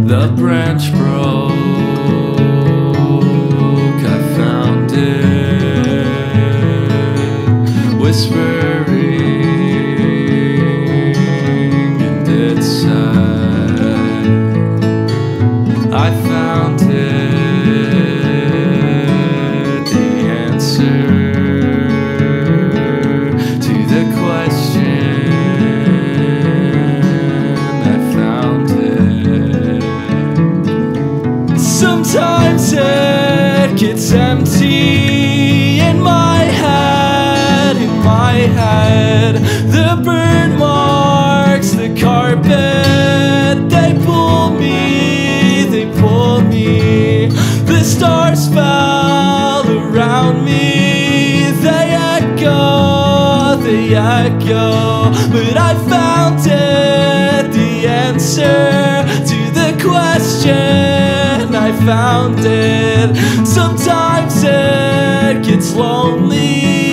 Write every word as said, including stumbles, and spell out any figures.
The branch broke, I found it, whispering and its side. I found it, the answer to the question. I found it. Sometimes it gets empty in my head, in my head. The burn marks, the carpet, they pull me, they pull me. The stars fell around me, they echo, they echo. But I found it, the answer to the question. I found it. Sometimes it gets lonely